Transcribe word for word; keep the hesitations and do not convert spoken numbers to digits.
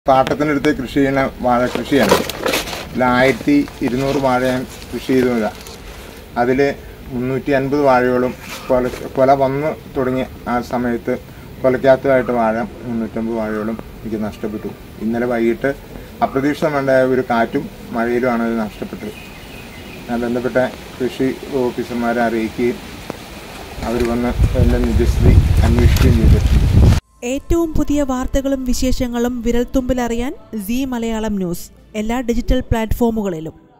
പാട്ടത്തിനടുത്ത് കൃഷി ചെയ്യുന്ന വാഴ കൃഷിയാണ്. ഇതിൽ ആയിരത്തി ഇരുന്നൂറ് വാഴ ഞാൻ കൃഷി ചെയ്തത്. അതിൽ മുന്നൂറ്റി അൻപത് വാഴയോളം കൊല കൊല വന്ന് തുടങ്ങിയ ആ സമയത്ത് കൊലയ്ക്കകത്തായിട്ട് വാഴ മുന്നൂറ്റമ്പത് വാഴയോളം എനിക്ക് നഷ്ടപ്പെട്ടു. ഇന്നലെ വൈകിട്ട് അപ്രതീക്ഷിതമുണ്ടായ ഒരു കാറ്റും മഴയിലുമാണ് അത് നഷ്ടപ്പെട്ടത്. ഞാൻ ബന്ധപ്പെട്ട കൃഷി ഓഫീസർമാരെ അറിയിക്കുകയും അവർ വന്ന് എൻ്റെ നിജസ്ഥിതി അന്വേഷിക്കുകയും ചെയ്തിട്ടുണ്ട്. ഏറ്റവും പുതിയ വാർത്തകളും വിശേഷങ്ങളും വിരൽത്തുമ്പിലറിയാൻ സീ മലയാളം ന്യൂസ് എല്ലാ ഡിജിറ്റൽ പ്ലാറ്റ്ഫോമുകളിലും.